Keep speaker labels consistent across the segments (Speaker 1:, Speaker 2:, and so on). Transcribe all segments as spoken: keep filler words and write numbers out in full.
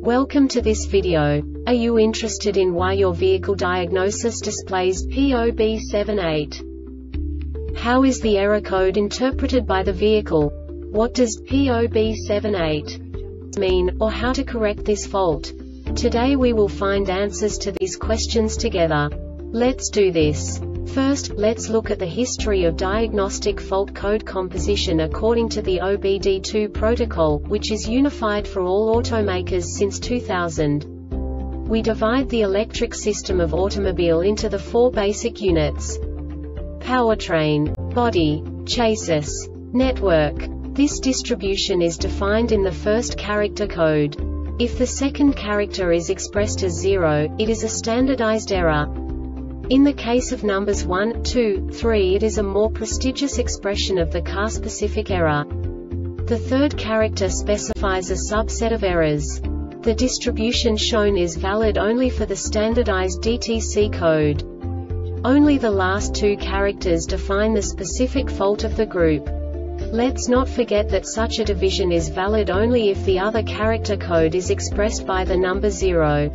Speaker 1: Welcome to this video. Are you interested in why your vehicle diagnosis displays P O B seven eight? How is the error code interpreted by the vehicle? What does P O B seven eight mean, or how to correct this fault? Today we will find answers to these questions together. Let's do this. First, let's look at the history of diagnostic fault code composition according to the O B D two protocol, which is unified for all automakers since two thousand. We divide the electric system of automobile into the four basic units: powertrain, body, chassis, network. This distribution is defined in the first character code. If the second character is expressed as zero, it is a standardized error. In the case of numbers one, two, three, it is a more prestigious expression of the car-specific error. The third character specifies a subset of errors. The distribution shown is valid only for the standardized D T C code. Only the last two characters define the specific fault of the group. Let's not forget that such a division is valid only if the other character code is expressed by the number zero.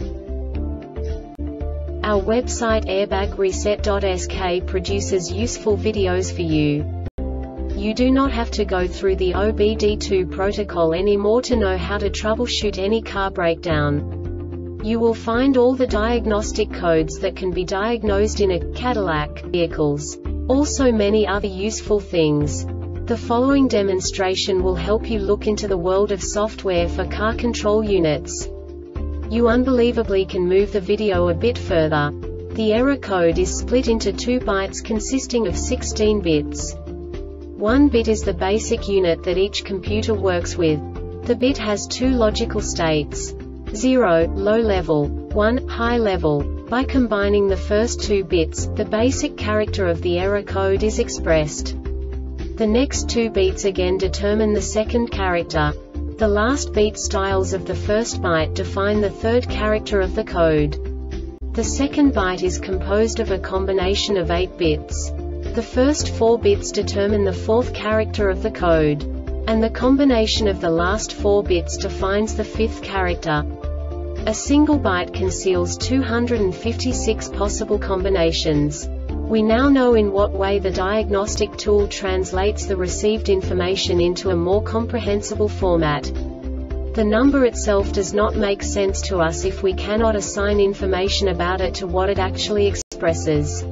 Speaker 1: Our website airbag reset dot S K produces useful videos for you. You do not have to go through the O B D two protocol anymore to know how to troubleshoot any car breakdown. You will find all the diagnostic codes that can be diagnosed in a Cadillac vehicles. Also many other useful things. The following demonstration will help you look into the world of software for car control units. You unbelievably can move the video a bit further. The error code is split into two bytes consisting of sixteen bits. One bit is the basic unit that each computer works with. The bit has two logical states: zero, low level, one, high level. By combining the first two bits, the basic character of the error code is expressed. The next two bits again determine the second character. The last beat styles of the first byte define the third character of the code. The second byte is composed of a combination of eight bits. The first four bits determine the fourth character of the code. And the combination of the last four bits defines the fifth character. A single byte conceals two hundred fifty-six possible combinations. We now know in what way the diagnostic tool translates the received information into a more comprehensible format. The number itself does not make sense to us if we cannot assign information about it to what it actually expresses.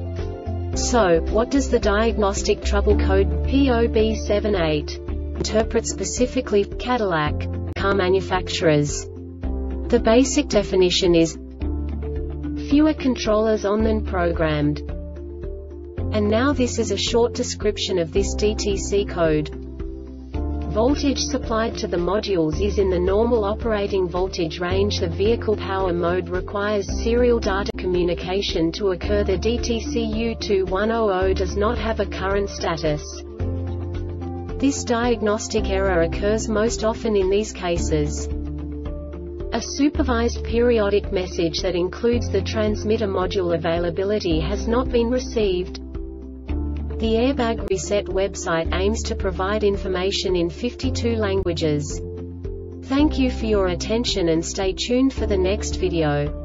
Speaker 1: So, what does the diagnostic trouble code P O B seven eight interpret specifically for Cadillac car manufacturers? The basic definition is fewer controllers on than programmed. And now this is a short description of this D T C code. Voltage supplied to the modules is in the normal operating voltage range. The vehicle power mode requires serial data communication to occur. The D T C U two one zero zero does not have a current status. This diagnostic error occurs most often in these cases: a supervised periodic message that includes the transmitter module availability has not been received. The Airbag Reset website aims to provide information in fifty-two languages. Thank you for your attention and stay tuned for the next video.